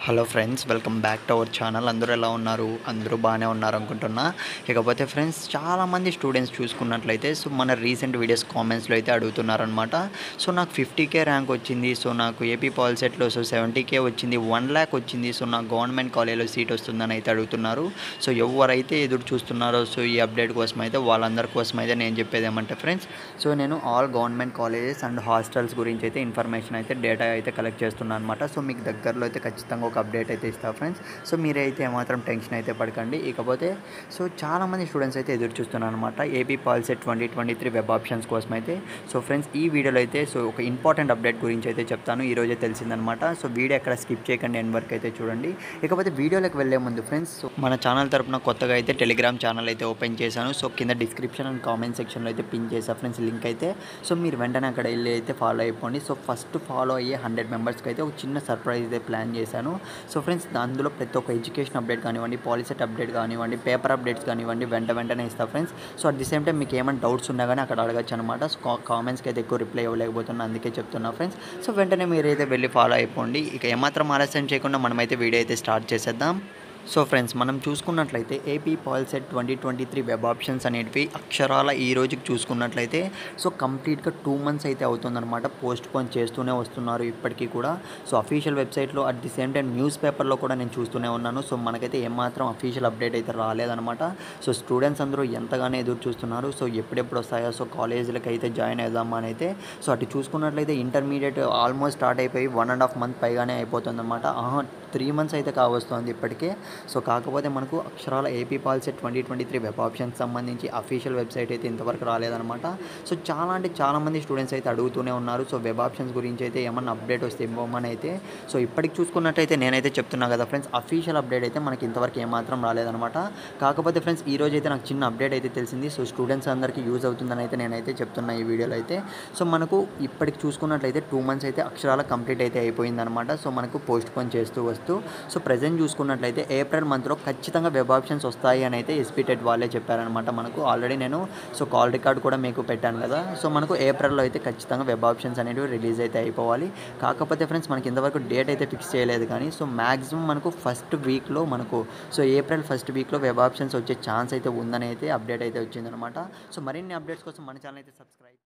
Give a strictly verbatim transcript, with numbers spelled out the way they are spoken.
Hello friends, welcome back to our channel. అందరూ ఎలా ఉన్నారు? అందరూ బాగానే ఉన్నారు అనుకుంటున్నా. ఇకపోతే ఫ్రెండ్స్, చాలామంది స్టూడెంట్స్ చూసుకున్నట్లయితే సో మన రీసెంట్ వీడియోస్ కామెంట్స్లో అయితే అడుగుతున్నారనమాట. సో నాకు ఫిఫ్టీ కే ర్యాంక్ వచ్చింది, సో నాకు ఏపీ పాల్సెట్లో సో సెవెంటీ కే వచ్చింది, వన్ ల్యాక్ వచ్చింది, సో నాకు గవర్నమెంట్ కాలేజ్లో సీట్ వస్తుందని అయితే అడుగుతున్నారు. సో ఎవరైతే ఎదురు చూస్తున్నారో సో ఈ అప్డేట్ కోసం అయితే వాళ్ళందరి కోసం అయితే నేను చెప్పేది ఏమంటే ఫ్రెండ్స్, సో నేను all government colleges and hostels గురించి అయితే ఇన్ఫర్మేషన్ అయితే డేటా అయితే కలెక్ట్ చేస్తున్నాను అనమాట. సో మీకు దగ్గరలో అయితే ఖచ్చితంగా ఒక అప్డేట్ అయితే ఇస్తా ఫ్రెండ్స్. సో మీరైతే ఏమాత్రం టెన్షన్ అయితే పడకండి. ఇకపోతే సో చాలామంది స్టూడెంట్స్ అయితే ఎదురు చూస్తున్నారు అనమాట AP POLYCET twenty twenty three web options కోసం అయితే. సో ఫ్రెండ్స్, ఈ వీడియోలో అయితే సో ఒక ఇంపార్టెంట్ అప్డేట్ గురించి అయితే చెప్తాను. ఈరోజే తెలిసిందనమాట. సో వీడియో ఎక్కడ స్కిప్ చేయకండి, ఎండ్ వరకు అయితే చూడండి. ఇకపోతే వీడియోలోకి వెళ్ళే ముందు ఫ్రెండ్స్, సో మన ఛానల్ తరపున కొత్తగా అయితే టెలిగ్రామ్ ఛానల్ అయితే ఓపెన్ చేశాను. సో కింద డిస్క్రిప్షన్ అండ్ కామెంట్ సెక్షన్లో అయితే పిన్ చేసా ఫ్రెండ్స్ లింక్ అయితే. సో మీరు వెంటనే అక్కడ వెళ్ళి అయితే ఫాలో అయిపోండి. సో ఫస్ట్ ఫాలో అయ్యే హండ్రెడ్ మెంబర్స్కి అయితే ఒక చిన్న సర్ప్రైజ్ అయితే ప్లాన్ చేశాను. సో ఫ్రెండ్స్, అందులో ప్రతి ఒక్క ఎడ్యుకేషన్ అప్డేట్ కానివ్వండి, పాలిసెట్ అప్డేట్ కానివ్వండి, పేపర్ అప్డేట్స్ కానివ్వండి, వెంట వెంటనే ఇస్తా friends. So at the same time మీకు ఏమైనా డౌట్స్ ఉన్నా కానీ అక్కడ అడగచ్చు అనమాట. సో కామెంట్స్కి అయితే ఎక్కువ రిప్లై ఇవ్వలేకపోతున్నా, అందుకే చెప్తున్నా ఫ్రెండ్స్. సో వెంటనే మీరైతే వెళ్ళి ఫాలో అయిపోండి. ఇక ఏమాత్రం ఆలస్యం చేయకుండా మనమైతే వీడియో అయితే స్టార్ట్ చేసేద్దాం. సో ఫ్రెండ్స్, మనం చూసుకున్నట్లయితే AP POLYCET twenty twenty three web options అనేటివి అక్షరాల ఈ రోజుకి చూసుకున్నట్లయితే సో కంప్లీట్గా టూ మంత్స్ అయితే అవుతుందన్నమాట. పోస్ట్ పోన్ చేస్తూనే వస్తున్నారు ఇప్పటికీ కూడా. సో అఫీషియల్ వెబ్సైట్లో at the same time news పేపర్లో కూడా నేను చూస్తూనే ఉన్నాను. సో మనకైతే ఏమాత్రం అఫీషియల్ అప్డేట్ అయితే రాలేదన్నమాట. సో స్టూడెంట్స్ అందరూ ఎంతగానో ఎదురు చూస్తున్నారు. సో ఎప్పుడెప్పుడు వస్తాయో, సో కాలేజీలకు అయితే జాయిన్ అవుదామా అని అయితే. సో అటు చూసుకున్నట్లయితే ఇంటర్మీడియట్ ఆల్మోస్ట్ స్టార్ట్ అయిపోయి వన్ అండ్ హాఫ్ మంత్ పైగానే అయిపోతుందన్నమాట. ఆహా, త్రీ మంత్స్ అయితే కావస్తుంది ఇప్పటికే. సో కాకపోతే మనకు అక్షరాల AP POLYCET twenty twenty three web options సంబంధించి అఫీషియల్ వెబ్సైట్ అయితే ఇంతవరకు రాలేదన్నమాట. సో చాలా అంటే చాలామంది స్టూడెంట్స్ అయితే అడుగుతూనే ఉన్నారు. సో వెబ్ ఆప్షన్స్ గురించి అయితే ఏమన్నా అప్డేట్ వస్తే ఇవ్వమని అయితే. సో ఇప్పటికి చూసుకున్నట్టయితే నేనైతే చెప్తున్నా కదా ఫ్రెండ్స్, అఫీషియల్ అప్డేట్ అయితే మనకి ఇంతవరకు ఏమాత్రం రాలేదన్నమాట. కాకపోతే ఫ్రెండ్స్, ఈ రోజు అయితే నాకు చిన్న అప్డేట్ అయితే తెలిసింది. సో స్టూడెంట్స్ అందరికీ యూజ్ అవుతుందని అయితే నేనైతే చెప్తున్నా ఈ వీడియోలో అయితే. సో మనకు ఇప్పటికి చూసుకున్నట్లయితే టూ మంత్స్ అయితే అక్షరాల కంప్లీట్ అయితే అయిపోయిందనమాట. సో మనకు పోస్ట్ పోన్ చేస్తూ వస్తూ సో ప్రజెంట్ చూసుకున్నట్లయితే ఏప్రిల్ మంత్లో ఖచ్చితంగా వెబ్ ఆప్షన్స్ వస్తాయి అని అయితే ఎస్పీటెట్ వాళ్ళే చెప్పారనమాట మనకు. ఆల్రెడీ నేను సో కాల్ రికార్డ్ కూడా మీకు పెట్టాను కదా. సో మనకు ఏప్రిల్లో అయితే ఖచ్చితంగా వెబ్ ఆప్షన్స్ అనేవి రిలీజ్ అయితే అయిపోవాలి. కాకపోతే ఫ్రెండ్స్, మనకి ఇంతవరకు డేట్ అయితే ఫిక్స్ చేయలేదు కానీ సో మ్యాక్సిమం మనకు ఫస్ట్ వీక్లో మనకు సో ఏప్రిల్ ఫస్ట్ వీక్లో వెబ్ ఆప్షన్స్ వచ్చే ఛాన్స్ అయితే ఉందని అయితే అప్డేట్ అయితే వచ్చిందనమాట. సో మరిన్ని అప్డేట్స్ కోసం మన ఛానల్ అయితే సబ్స్క్రైబ్